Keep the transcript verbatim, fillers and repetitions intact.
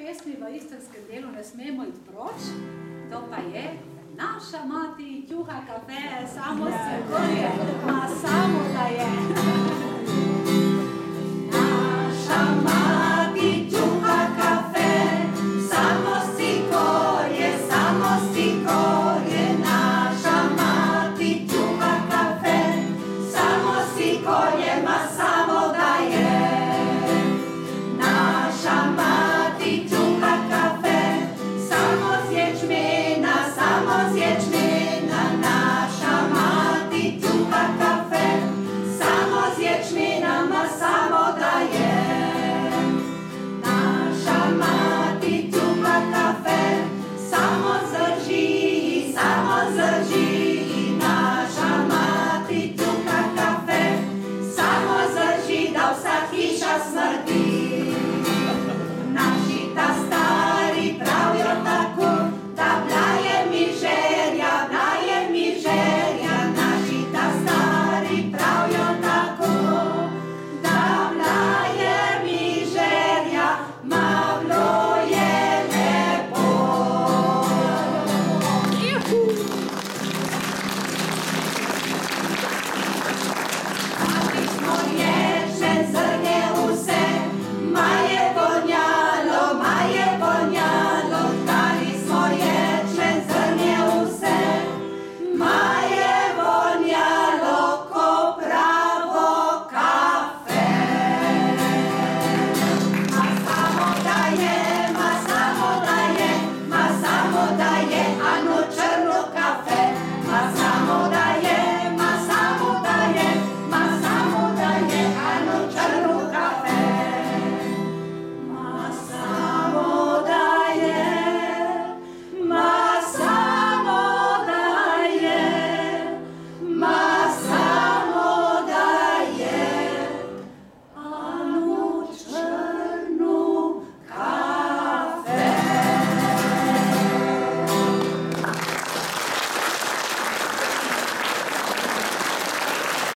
pesmi v istrskem delu ne smemo iti proč, to pa je Naša mati tjuha kafe, samo se gorje, ma samo da je. Naša mati tjuha kafe, samo si gorje, samo si gorje. Naša mati tjuha kafe, samo si gorje, ma samo da je. Naša mati tjuha kafe, samo z ječmena, samo z ječmena. Naša mati tjuha kafe, samo z ječmena, ma samo da je. Naša mati tjuha kafe, samo zdrži, samo zdrži. Naša mati tjuha kafe, samo zdrži, da vsa hiša smrdi.